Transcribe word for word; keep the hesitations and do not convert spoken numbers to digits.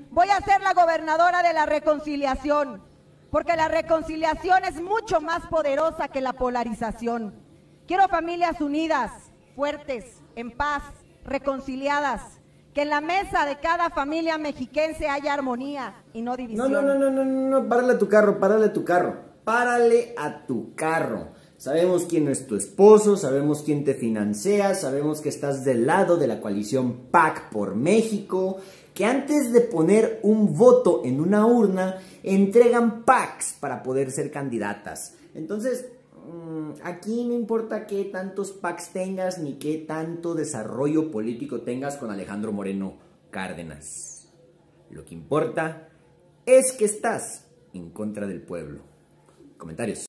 Voy a ser la gobernadora de la reconciliación, porque la reconciliación es mucho más poderosa que la polarización. Quiero familias unidas, fuertes, en paz, reconciliadas, que en la mesa de cada familia mexiquense haya armonía y no división. No, no, no, no, no, no, párale a tu carro, párale a tu carro, párale a tu carro. Sabemos quién es tu esposo, sabemos quién te financia, sabemos que estás del lado de la coalición P A C por México, que antes de poner un voto en una urna, entregan packs para poder ser candidatas. Entonces, aquí no importa qué tantos packs tengas, ni qué tanto desarrollo político tengas con Alejandro Moreno Cárdenas. Lo que importa es que estás en contra del pueblo. Comentarios.